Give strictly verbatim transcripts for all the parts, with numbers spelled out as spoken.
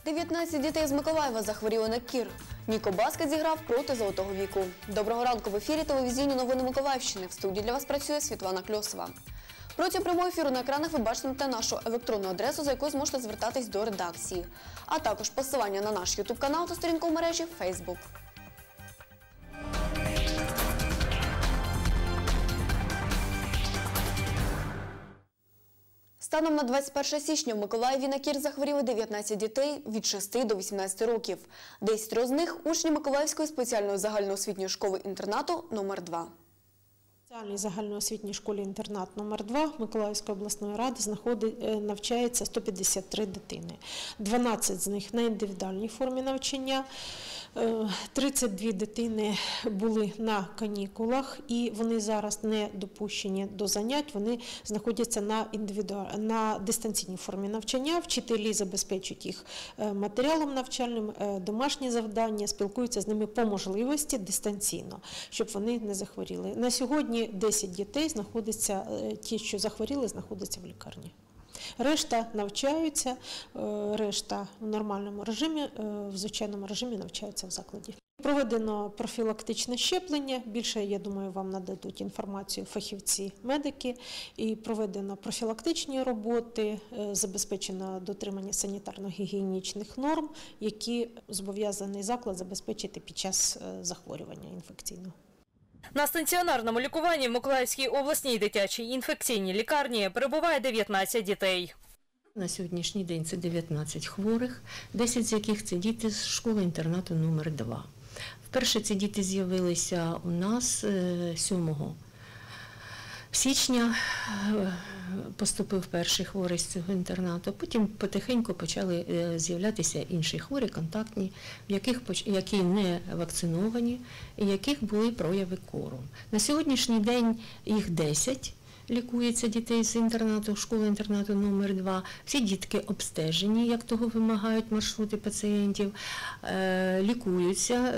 дев'ятнадцять дітей з Миколаєва захворіли на кір. Ніко Баскет зіграв проти Золотого віку. Доброго ранку, в ефірі телевізійні новини Миколаївщини. В студії для вас працює Світлана Кльосова. Протягом прямого ефіру на екранах ви бачитимете нашу електронну адресу, за якою зможете звертатись до редакції. А також посилання на наш ютуб-канал та сторінку в мережі Фейсбук. Станом на двадцять перше січня в Миколаєві на кір захворіли дев'ятнадцять дітей від шести до вісімнадцяти років. десять з них – учні Миколаївської спеціальної загальноосвітньої школи-інтернату номер два. В спеціальній загальноосвітній школі-інтернат номер два Миколаївської обласної ради знаходить, навчається сто п'ятдесят три дитини. дванадцять з них на індивідуальній формі навчання, тридцять дві дитини були на канікулах і вони зараз не допущені до занять, вони знаходяться на, індивідуаль... на дистанційній формі навчання, вчителі забезпечують їх матеріалом навчальним, домашні завдання, спілкуються з ними по можливості дистанційно, щоб вони не захворіли. На сьогодні десять дітей знаходяться, ті, що захворіли, знаходяться в лікарні. Решта навчаються, решта в нормальному режимі, в звичайному режимі навчаються в закладі. Проведено профілактичне щеплення, більше, я думаю, вам нададуть інформацію фахівці, медики, і проведено профілактичні роботи, забезпечено дотримання санітарно-гігієнічних норм, які зобов'язаний заклад забезпечити під час захворювання інфекційного. На стаціонарному лікуванні в Миколаївській обласній дитячій інфекційній лікарні перебуває дев'ятнадцять дітей. На сьогоднішній день це дев'ятнадцять хворих, десять з яких це діти з школи-інтернату номер два. Вперше ці діти з'явилися у нас сьомого січня, поступив перший хворий з цього інтернату, потім потихеньку почали з'являтися інші хворі, контактні, які не вакциновані, і яких були прояви кору. На сьогоднішній день їх десять. Лікується дітей з інтернату, школи-інтернату номер два. Всі дітки обстежені, як того вимагають маршрути пацієнтів, лікуються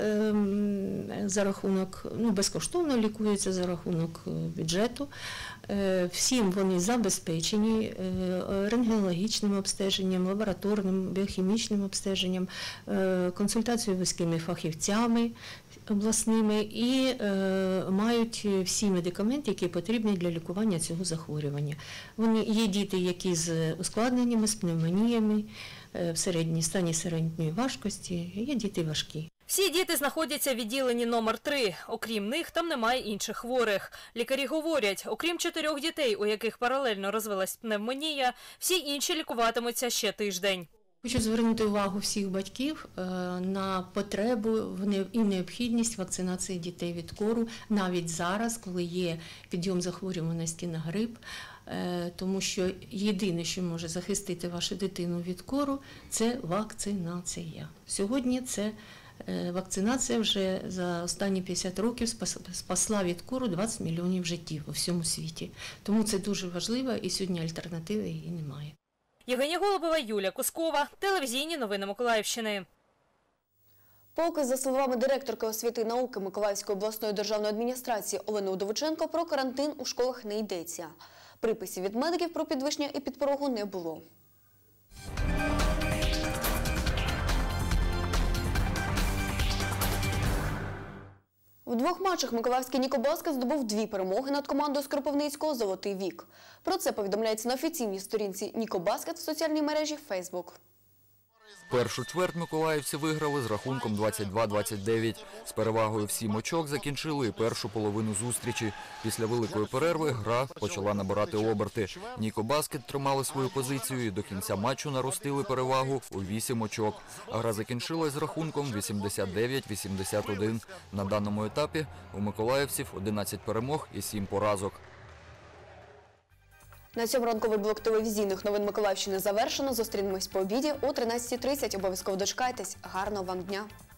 за рахунок, ну, безкоштовно лікуються за рахунок бюджету. Всім вони забезпечені рентгенологічним обстеженням, лабораторним, біохімічним обстеженням, консультацією з вузькими фахівцями обласними і е, мають всі медикаменти, які потрібні для лікування цього захворювання. Вони, є діти, які з ускладненнями, з пневмоніями, е, в середній стані середньої важкості, є діти важкі. Всі діти знаходяться в відділенні номер три. Окрім них, там немає інших хворих. Лікарі говорять, окрім чотирьох дітей, у яких паралельно розвилась пневмонія, всі інші лікуватимуться ще тиждень. Хочу звернути увагу всіх батьків на потребу і необхідність вакцинації дітей від кору, навіть зараз, коли є підйом захворюваності на грип, тому що єдине, що може захистити вашу дитину від кору, це вакцинація. Сьогодні це вакцинація вже за останні п'ятдесят років спасла від кору двадцять мільйонів життів у всьому світі. Тому це дуже важливо і сьогодні альтернативи її немає. Євгенія Голубова, Юлія Кускова, телевізійні новини Миколаївщини. Поки, за словами директорки освіти і науки Миколаївської обласної державної адміністрації Олени Удовиченко, про карантин у школах не йдеться. Приписів від медиків про підвищення епідпорогу не було. В двох матчах миколаївський Ніко Баскет здобув дві перемоги над командою з Кропивницького «Золотий вік». Про це повідомляється на офіційній сторінці Ніко Баскет в соціальній мережі Фейсбук. Першу чверть миколаївці виграли з рахунком двадцять два двадцять дев'ять. З перевагою в сім очок закінчили і першу половину зустрічі. Після великої перерви гра почала набирати оберти. Ніко Баскет тримали свою позицію і до кінця матчу наростили перевагу у вісім очок. А гра закінчилась з рахунком вісімдесят дев'ять вісімдесят один. На даному етапі у миколаївців одинадцять перемог і сім поразок. На цьому ранковий блок телевізійних новин Миколаївщини завершено. Зустрінемось по обіді о тринадцятій тридцять. Обов'язково дочекайтесь. Гарного вам дня!